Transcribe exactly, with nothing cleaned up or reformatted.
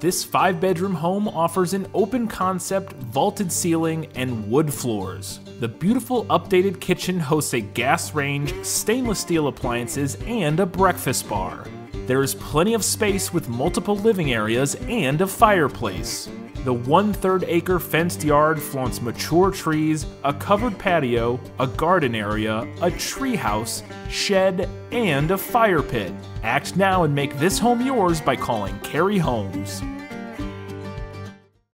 This five-bedroom home offers an open-concept, vaulted ceiling, and wood floors. The beautiful updated kitchen hosts a gas range, stainless steel appliances, and a breakfast bar. There is plenty of space with multiple living areas and a fireplace. The one-third acre fenced yard flaunts mature trees, a covered patio, a garden area, a treehouse, shed, and a fire pit. Act now and make this home yours by calling Carrie Holmes.